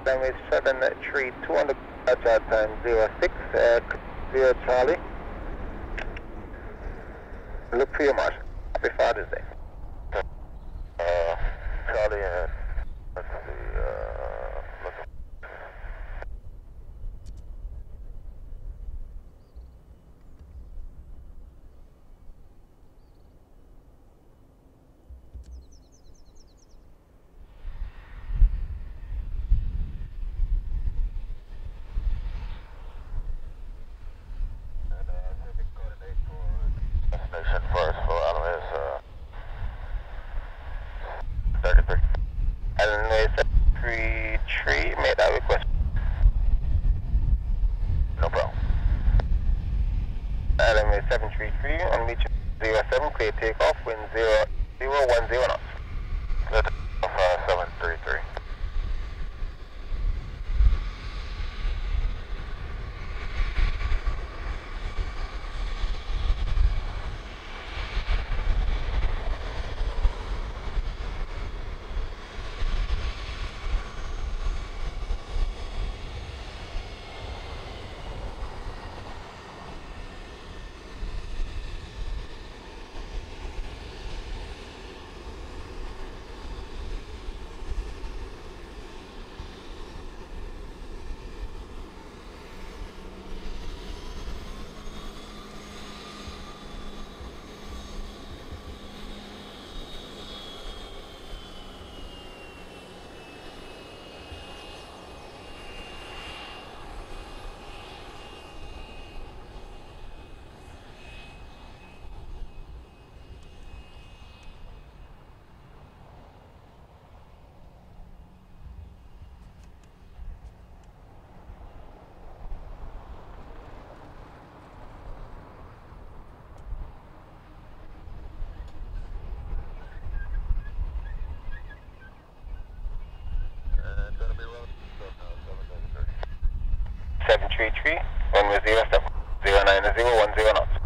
Runway 732 on the Bradshaw time 06, 0 Charlie. Look for your marshal. Happy Father's Day. Charlie, let's see, destination first for Alvarez, 33. Alvarez 33, made that request. No problem. Alvarez 733, on reach 07, clear takeoff, wind 010 knots. Let off 733. Gonna be rolling. 733, runway 07, 090 knots.